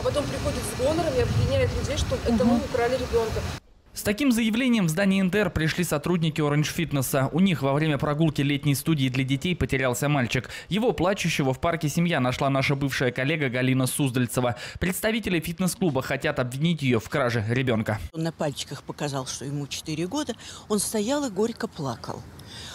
а потом приходит с гонором и обвиняет людей, что это мы украли ребенка. С таким заявлением в здание НТР пришли сотрудники Orange Fitness. У них во время прогулки летней студии для детей потерялся мальчик. Его плачущего в парке семья нашла наша бывшая коллега Галина Суздальцева. Представители фитнес-клуба хотят обвинить ее в краже ребенка. Он на пальчиках показал, что ему 4 года. Он стоял и горько плакал.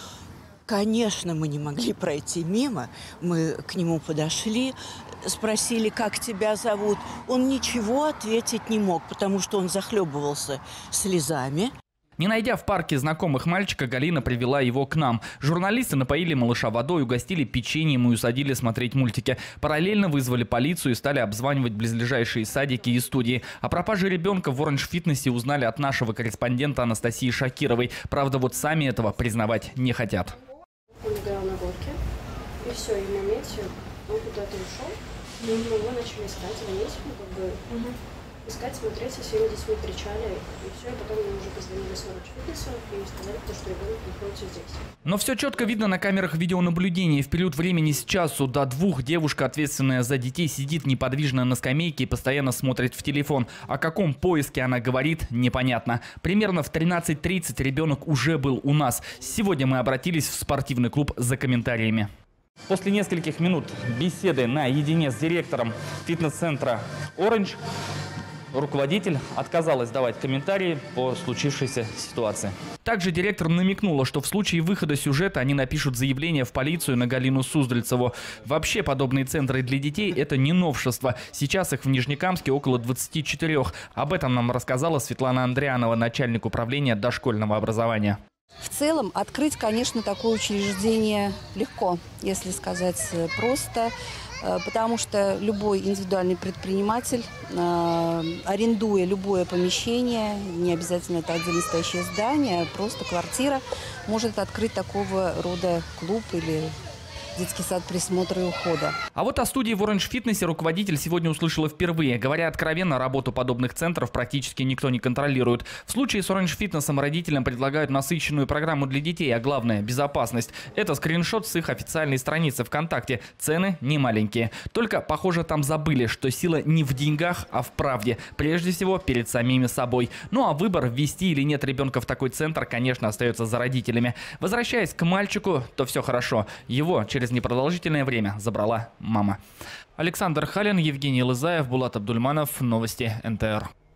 Конечно, мы не могли пройти мимо. Мы к нему подошли, спросили, как тебя зовут. Он ничего ответить не мог, потому что он захлебывался слезами. Не найдя в парке знакомых мальчика, Галина привела его к нам. Журналисты напоили малыша водой, угостили печеньем и усадили смотреть мультики. Параллельно вызвали полицию и стали обзванивать близлежащие садики и студии. О пропаже ребенка в Orange Fitness узнали от нашего корреспондента Анастасии Шакировой. Правда, вот сами этого признавать не хотят. Он играл на горке, и все, и в моменте он куда-то ушел, и мы его начали искать, звонить, искать, смотреть, со всеми детьми кричали, и все, и потом мы уже позвонили с Orange Fitness и сказали, что ребенок находится здесь. Но все четко видно на камерах видеонаблюдения. В период времени с часу до 2 девушка, ответственная за детей, сидит неподвижно на скамейке и постоянно смотрит в телефон. О каком поиске она говорит, непонятно. Примерно в 13:30 ребенок уже был у нас. Сегодня мы обратились в спортивный клуб за комментариями. После нескольких минут беседы наедине с директором фитнес-центра Orange, руководитель отказалась давать комментарии по случившейся ситуации. Также директор намекнула, что в случае выхода сюжета они напишут заявление в полицию на Галину Суздальцеву. Вообще подобные центры для детей – это не новшество. Сейчас их в Нижнекамске около 24. Об этом нам рассказала Светлана Андрианова, начальник управления дошкольного образования. В целом открыть, конечно, такое учреждение легко, если сказать просто. Потому что любой индивидуальный предприниматель, арендуя любое помещение, не обязательно это отдельно стоящее здание, просто квартира, может открыть такого рода клуб или детский сад присмотра и ухода. А вот о студии в Orange Fitness руководитель сегодня услышала впервые. Говоря откровенно, работу подобных центров практически никто не контролирует. В случае с Orange Fitness родителям предлагают насыщенную программу для детей, а главное – безопасность. Это скриншот с их официальной страницы ВКонтакте. Цены не маленькие. Только, похоже, там забыли, что сила не в деньгах, а в правде. Прежде всего, перед самими собой. Ну а выбор, ввести или нет ребенка в такой центр, конечно, остается за родителями. Возвращаясь к мальчику, то все хорошо. Его через непродолжительное время забрала мама. Александр Халин, Евгений Лызаев, Булат Абдульманов. Новости НТР.